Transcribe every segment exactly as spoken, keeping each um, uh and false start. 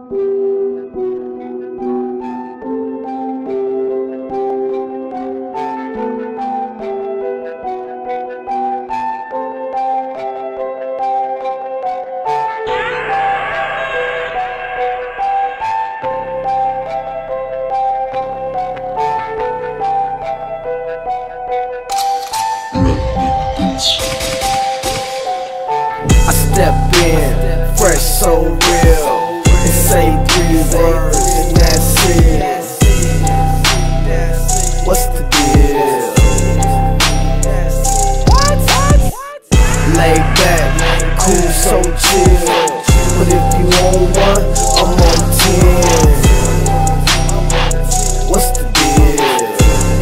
I step in, fresh, so real, and say three words, and that's it. What's the deal? Laid back, cool, so chill. But if you on one, I'm on ten. What's the deal?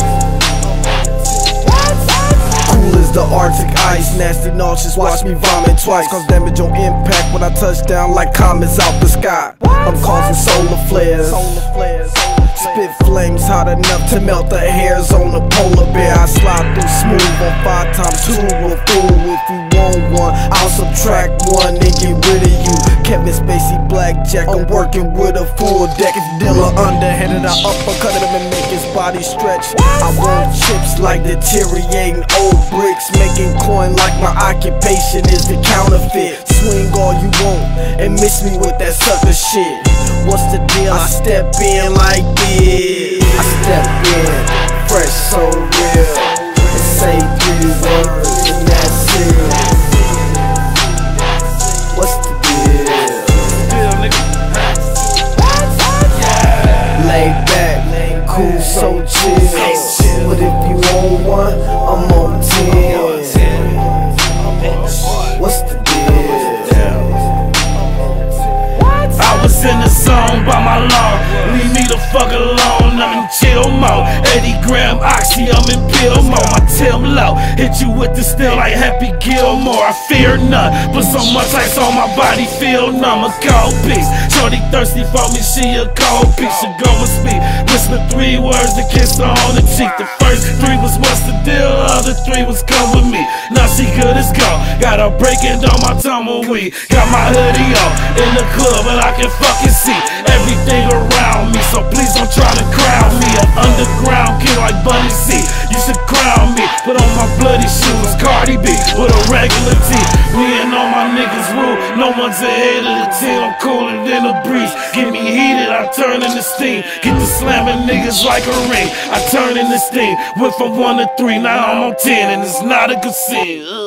Cool as the Arctic ice, nasty nauseous, watch me vomit twice. Cause damage on impact when I touch down like comets out the sky. I'm causing solar flares. Spit flames hot enough to melt the hairs on the polar bear. I slide through smooth on five times two, a fool. If you want one, I'll subtract one and get rid of you. Kevin Spacey, blackjack, I'm working with a full deck. If dealer underhanded, I uppercut him and make his body stretch. I want chips like deteriorating old bricks, making coin like my occupation is the counterfeit. Swing all you want and miss me with that sucker shit. What's the deal? I step in like this. I step in, fresh, so real, and say three words, and that's it. What's the deal? Laid back, cool, so chill. But if you on one, I'm on ten. What's the deal? I was in the zone by my lawn. Leave me the fuck alone, I'm in chill mode. eighty gram oxy, I'm in pill mode. My Tim low, hit you with the steel like Happy Gilmore. I fear none, but so much ice on my body, feel numb. A cold piece, shorty thirsty for me, she a cold piece. She go and speak, whisper three words to kiss her on the cheek. The first three was what's the deal, the other three was come with me. Now she good as gold, got her breaking down my tumbleweed. Got my hoodie on, in the club, but I can fucking see everything around me, so please don't try to crown me an underground kid like Bunny C. You should crown me, put on my bloody shoes, Cardi B with a regular tee. Me and all my niggas rule, no one's ahead of the team. I'm cooler than a breeze, get me heated, I turn into steam. Get to slamming niggas like a ring, I turn into steam. Went from one to three, now I'm on ten, and it's not a good scene. Ugh.